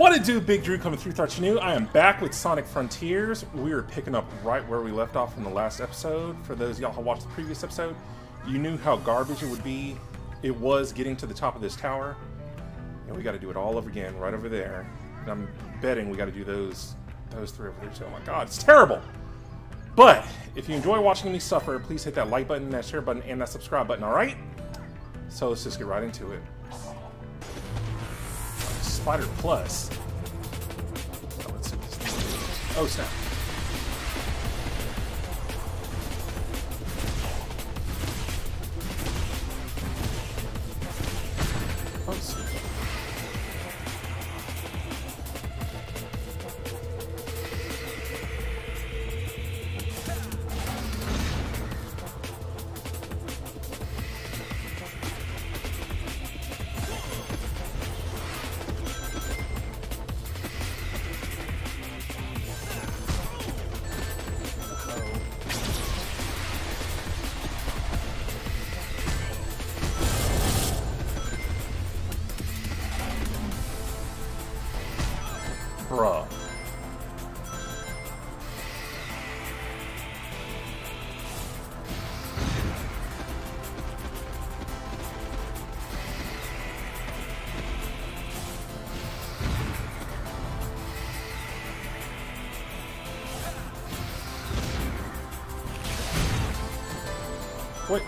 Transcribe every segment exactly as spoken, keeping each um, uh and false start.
What it do, Big Drew coming through Thought You Knew. I am back with Sonic Frontiers. We are picking up right where we left off from the last episode. For those of y'all who watched the previous episode, you knew how garbage it would be. It was getting to the top of this tower. And we got to do it all over again, right over there. And I'm betting we got to do those, those three over there too. Oh my god, it's terrible! But, if you enjoy watching me suffer, please hit that like button, that share button, and that subscribe button, alright? So let's just get right into it. Spider Plus. Oh, let's see what this thing is. Oh, snap. Oh, snap. Bruh. Wait.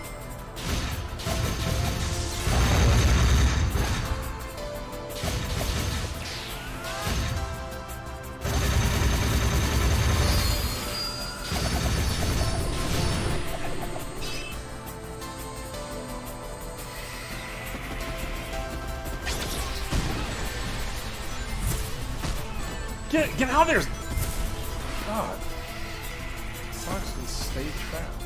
Get, get out of there! God. Sonic's gonna stay trapped.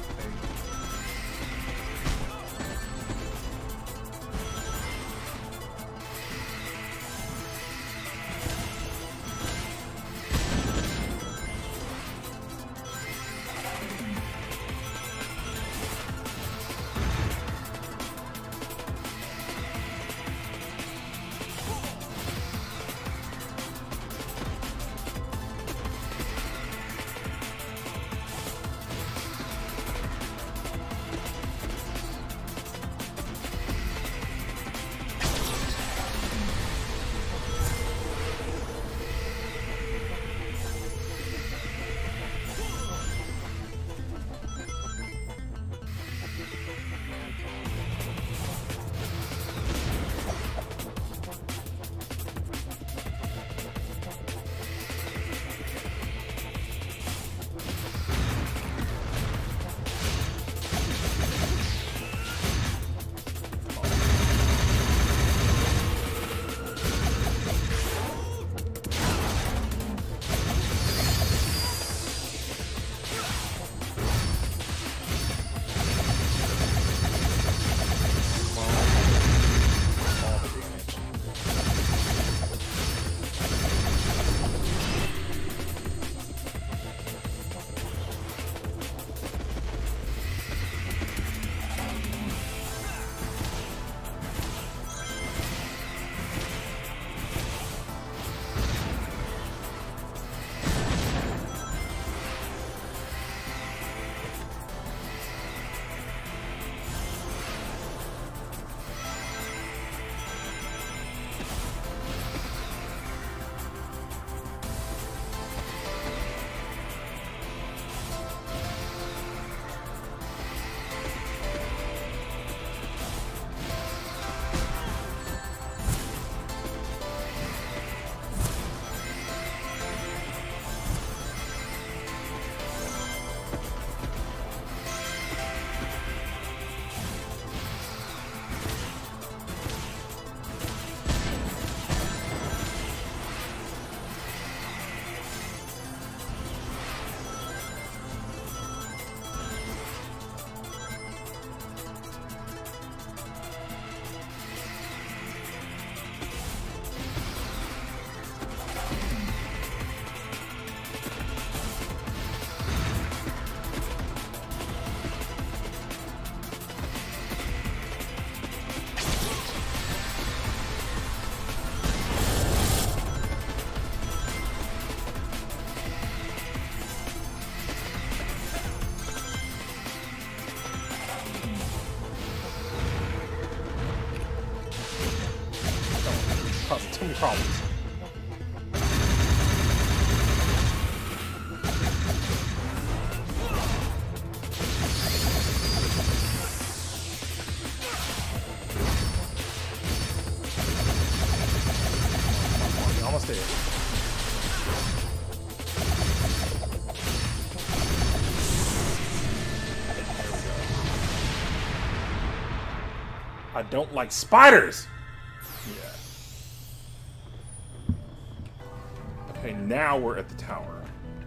It's gonna be problems. Almost there. I don't like spiders! Yeah. Okay, now we're at the tower.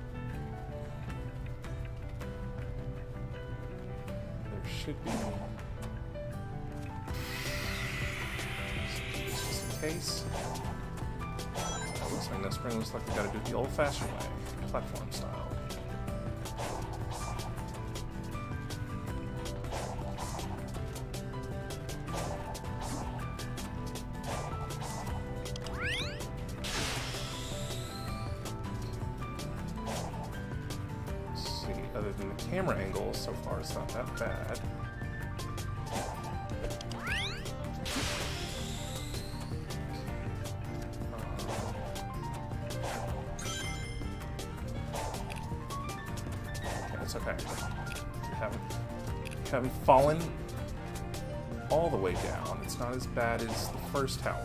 There should be... Just in case. That looks like no spring. Looks like we gotta do it the old-fashioned way. Platform style. Other than the camera angle, so far it's not that bad. Okay, it's okay. You haven't, you haven't fallen all the way down. It's not as bad as the first tower.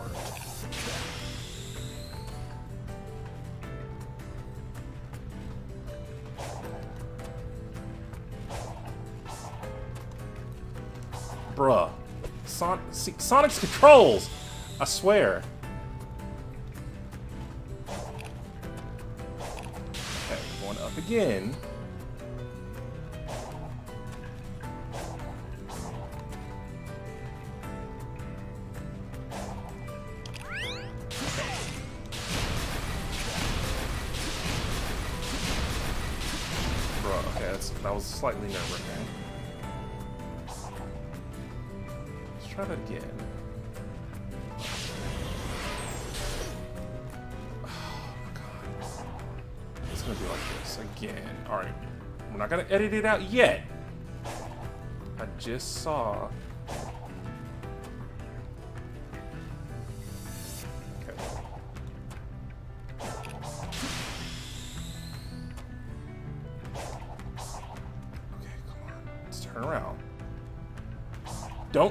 Bruh. Son see, Sonic's controls! I swear. Okay, going up again. Bruh, okay, that's, that was slightly nerve-wracking. Try that again. Oh my god. It's gonna be like this again. Alright. We're not gonna edit it out yet. I just saw. Okay. Okay, come on. Let's turn around. Don't.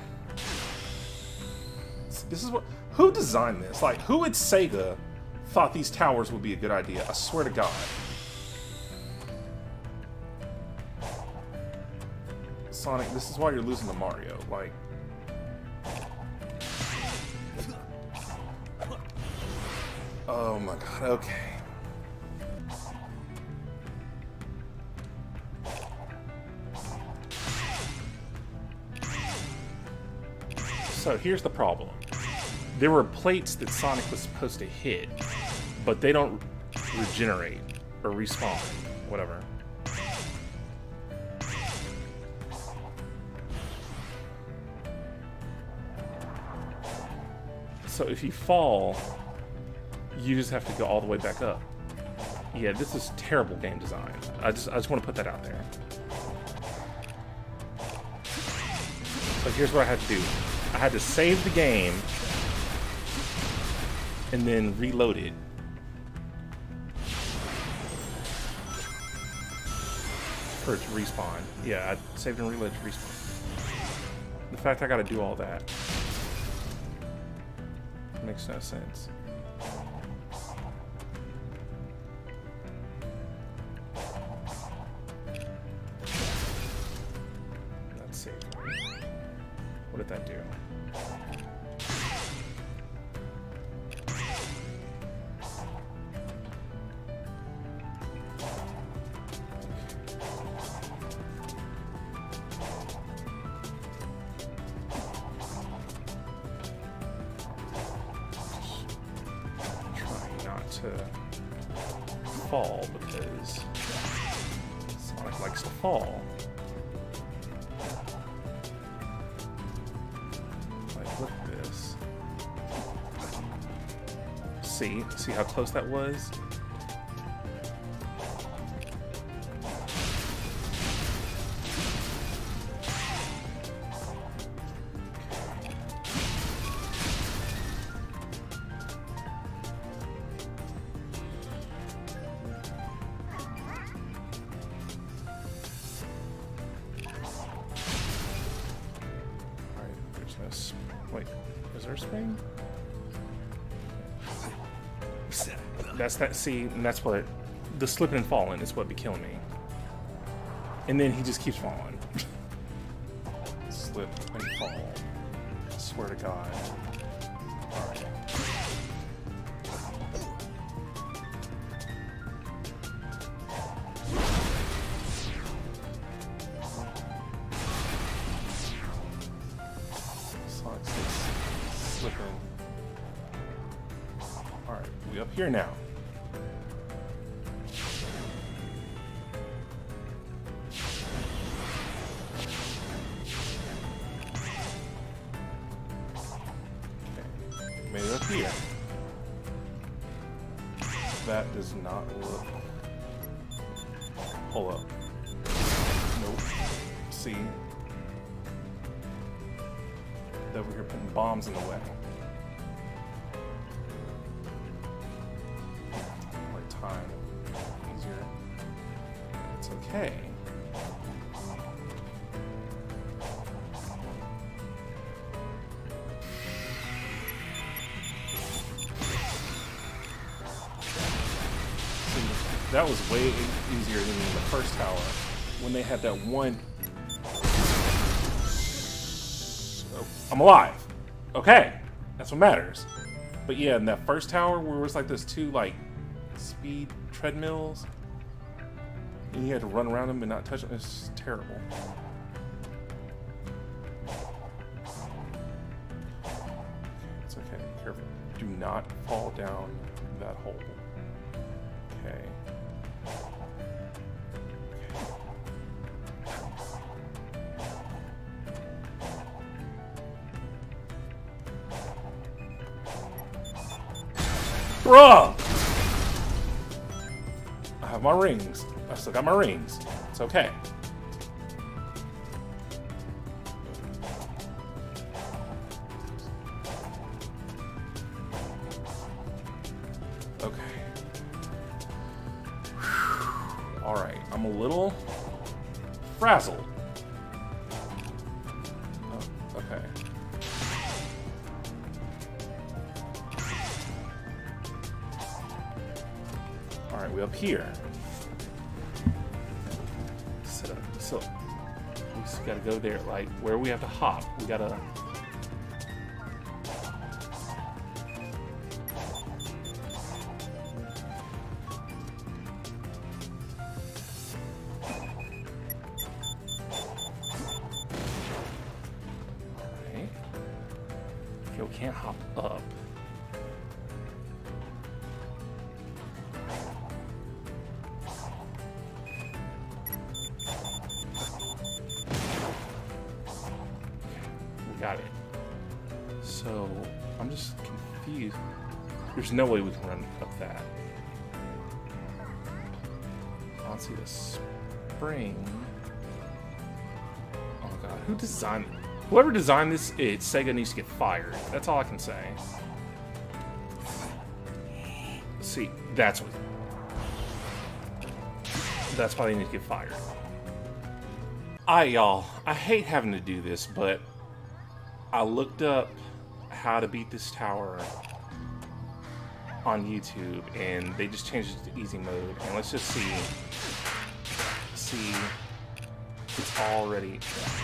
This is what... Who designed this? Like, who at SEGA thought these towers would be a good idea? I swear to God. Sonic, this is why you're losing to Mario. Like... Oh my god, okay. So here's the problem. There were plates that Sonic was supposed to hit, but they don't regenerate or respawn, whatever. So if you fall, you just have to go all the way back up. Yeah, this is terrible game design. I just I just want to put that out there. So here's what I had to do. I had to save the game and then reload it. For it to respawn. Yeah, I saved and reloaded to respawn. The fact I gotta do all that makes no sense. Let's see. What did that do? To fall because Sonic likes to fall. Like, look at this. See? See how close that was? This, wait, is there a spring? That's that. See, and that's what the slipping and falling is what be killing me. And then he just keeps falling. Slip and fall. I swear to God. All right. Slipping. All right, we up here now. Okay, made it up here. That does not look. Hold up. Nope. See. That we're putting bombs in the way. Like time. Easier. It's okay. See, that was way easier than in the first tower when they had that one. I'm alive. Okay, that's what matters. But yeah, in that first tower where it was like those two like speed treadmills, and you had to run around them and not touch them, it's terrible. It's okay. Careful. Do not fall down that hole. Okay. Bruh! I have my rings. I still got my rings. It's okay. Okay. Alright, I'm a little frazzled. Oh, okay. Alright, we up here. Sit up, sit up. We just gotta go there. Like, where we have to hop, we gotta. Alright. Okay, we can't hop up. Got it. So, I'm just confused. There's no way we can run up that. I don't see the spring. Oh god, who designed... Whoever designed this, it, SEGA needs to get fired. That's all I can say. See, that's what... That's why they need to get fired. Alright, y'all. I hate having to do this, but... I looked up how to beat this tower on YouTube, and they just changed it to easy mode. And let's just see. See, it's already.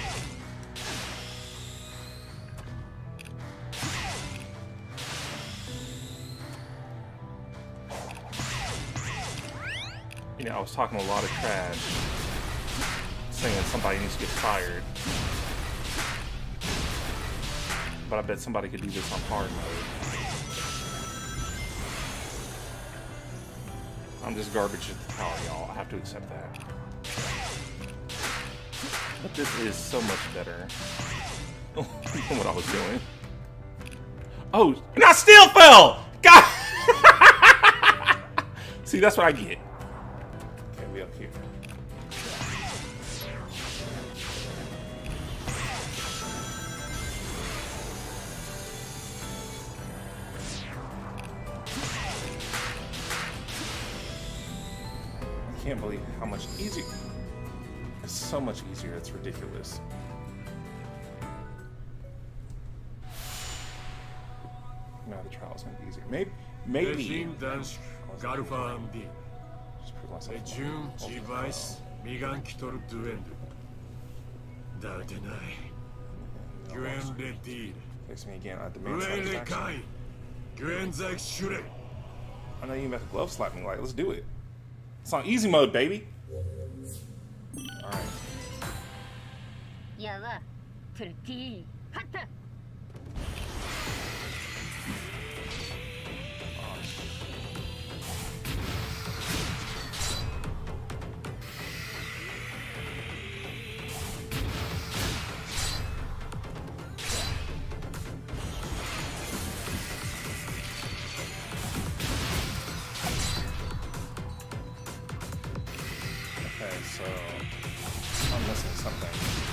You know, I was talking a lot of trash, saying somebody needs to get fired. But I bet somebody could do this on hard mode. I'm just garbage at the tower, y'all. I have to accept that. But this is so much better than what I was doing. Oh, and I still fell! God! See, that's what I get. Okay, we up here. I can't believe how much easier. It's so much easier. It's ridiculous. now the trial is going to be easier. Maybe, maybe. Just prove myself. Face me again. I demand satisfaction. I know you about to glove slap me. Like, let's do it. It's on easy mode, baby. All right. Okay, so I'm missing something.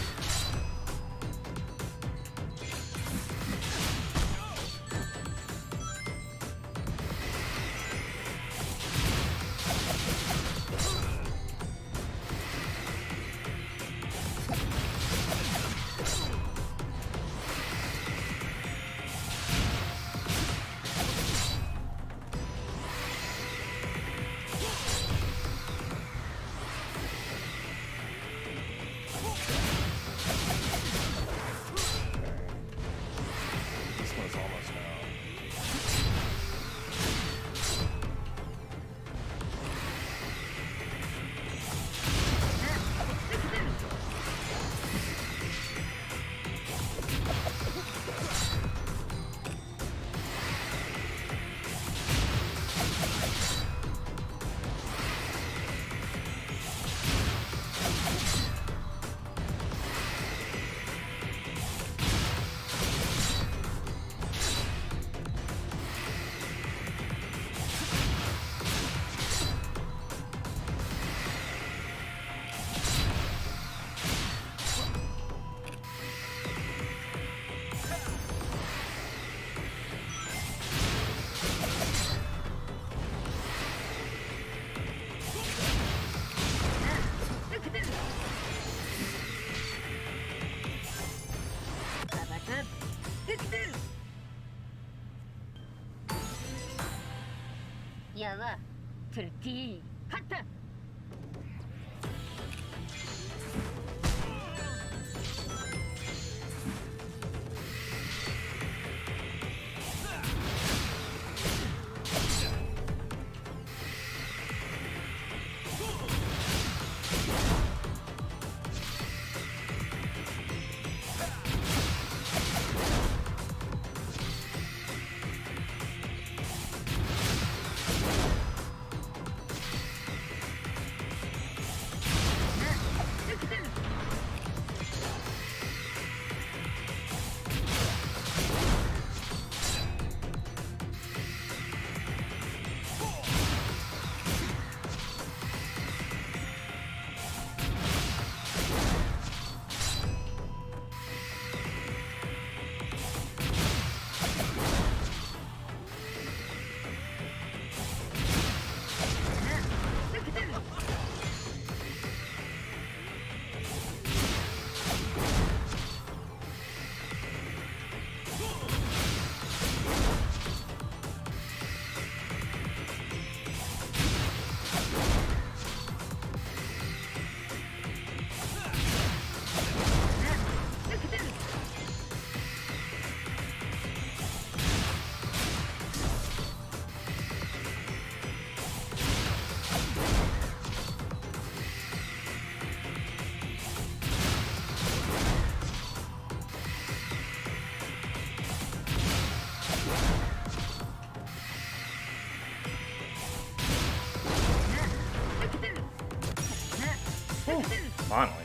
Finally.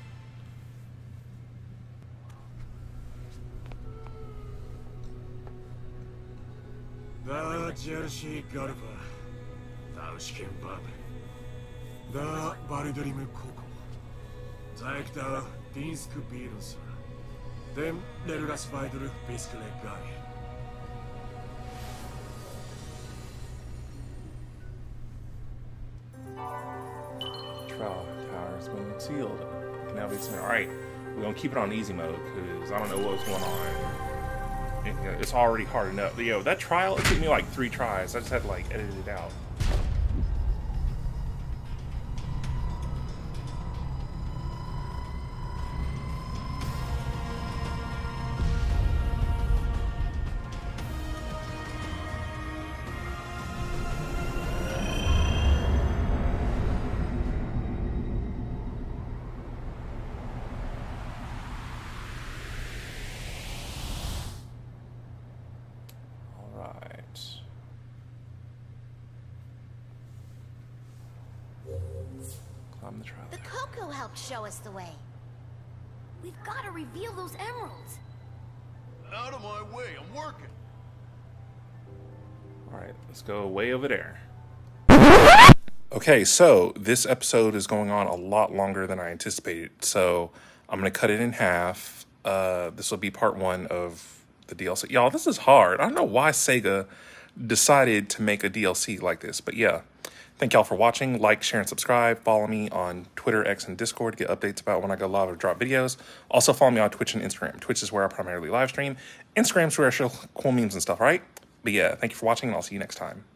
Da Jersey Garva, da Skin Bab, da Baridrim Coco, Zaik da Dinsk Beatles, dem Lerulas Vider Biskele Guy. Trial tower has been sealed. It can now be seen. Alright, we're gonna keep it on easy mode because I don't know what's going on. And, you know, it's already hard enough. Yo, that trial, it took me like three tries. I just had to like edit it out. The, trial. The Coco helped show us the way. We've got to reveal those emeralds. Out of my way, I'm working. Alright, let's go way over there. Okay, so this episode is going on a lot longer than I anticipated, so I'm going to cut it in half. Uh, this will be part one of the D L C. Y'all, this is hard. I don't know why Sega decided to make a D L C like this, but yeah. Thank y'all for watching. Like, share, and subscribe. Follow me on Twitter, X, and Discord to get updates about when I go live or drop videos. Also, follow me on Twitch and Instagram. Twitch is where I primarily live stream. Instagram's where I show cool memes and stuff, right? But yeah, thank you for watching, and I'll see you next time.